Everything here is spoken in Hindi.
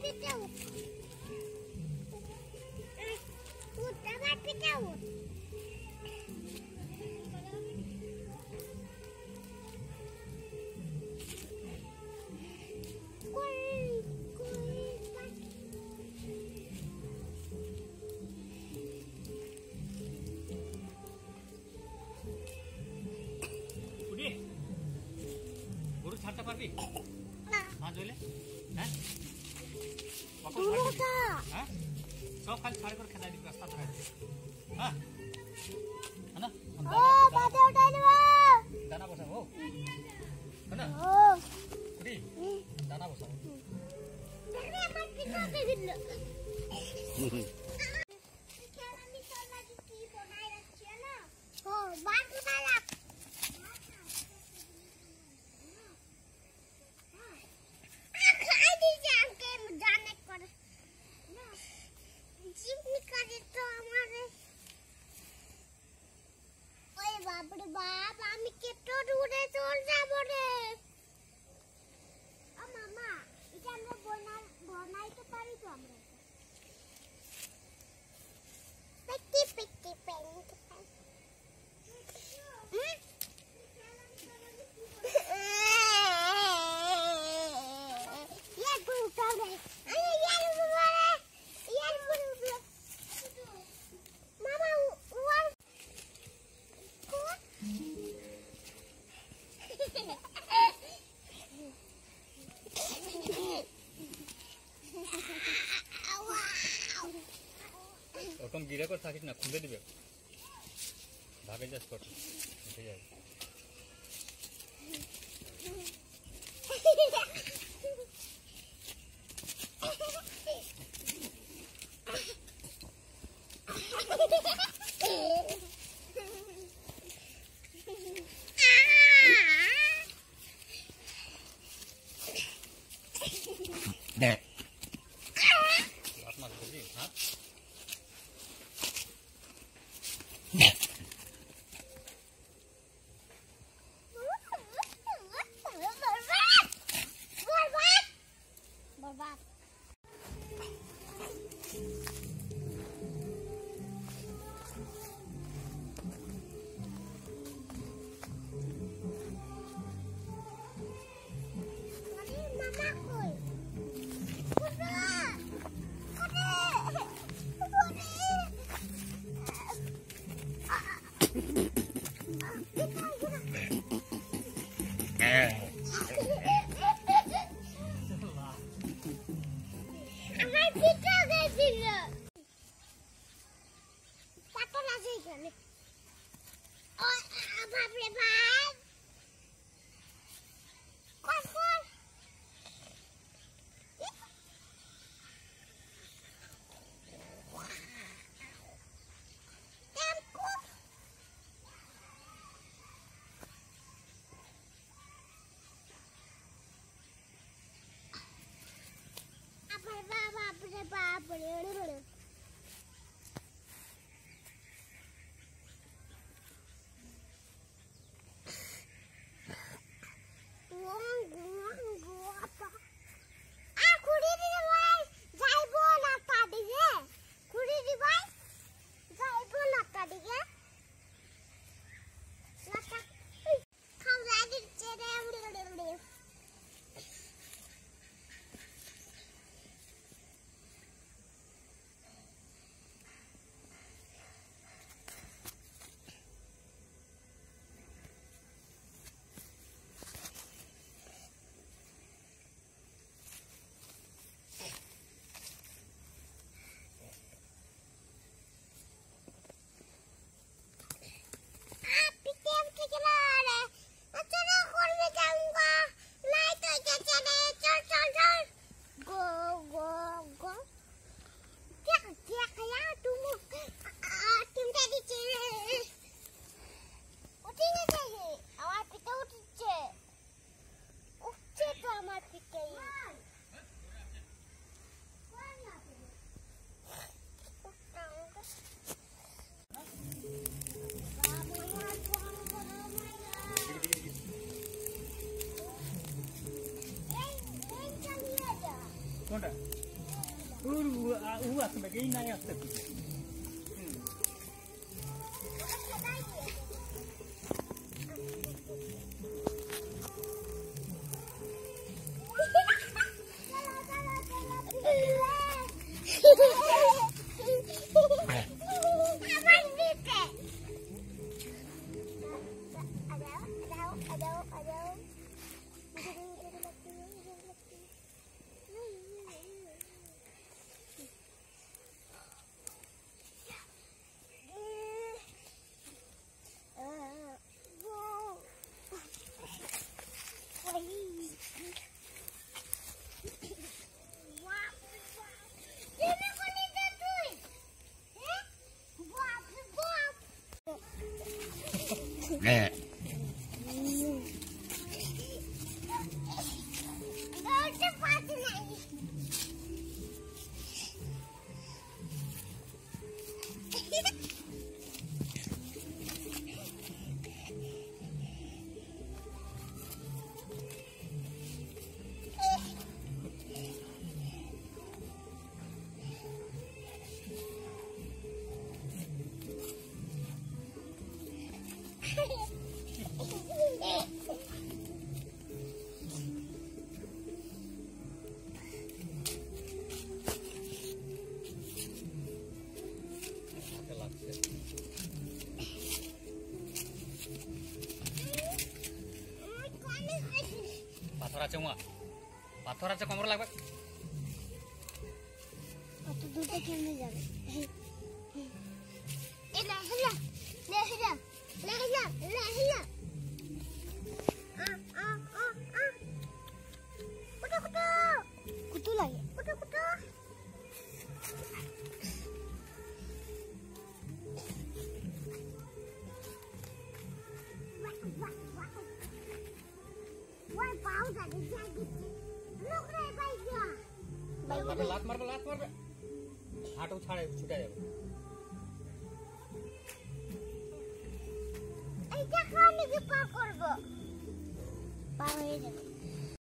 ছাড়তে পারবি না জলে হ্যাঁ হ্যাঁ সব খালি ছাড় করে খেদাই দিবি রাস্তা ধরে হ্যাঁ না দানা বসাবো না দানা বসাবো बाप आमी केतो दूरे चल जाबो रे ओ मामा इटा हमरा बनाई तो पारी तो हमरा पिट्टी पिट्टी पेंट ये गुटा रे अरे यार मामा ওরকম গিরে করে থাকিস না খুলে দিবে ভাগে যাস কর উঠে যাবে অনেকেই নাই আসতে খুঁজে। পাথর আছে মা, পাথর আছে কোমর লাগবে। কত দূরে কেমনে যাবে? এলা হেলা লেহলা লেহলা লেহলা কুটু কুটু কুটু লাগে কুটু কুটু ওই পাউ যাবে যাবে লোক রে বাইয়া লাত মারবে হাঁটু ছাড়ে ছুটে যাবে। এইটা খালি কি পা করব পা হয়ে যাবে।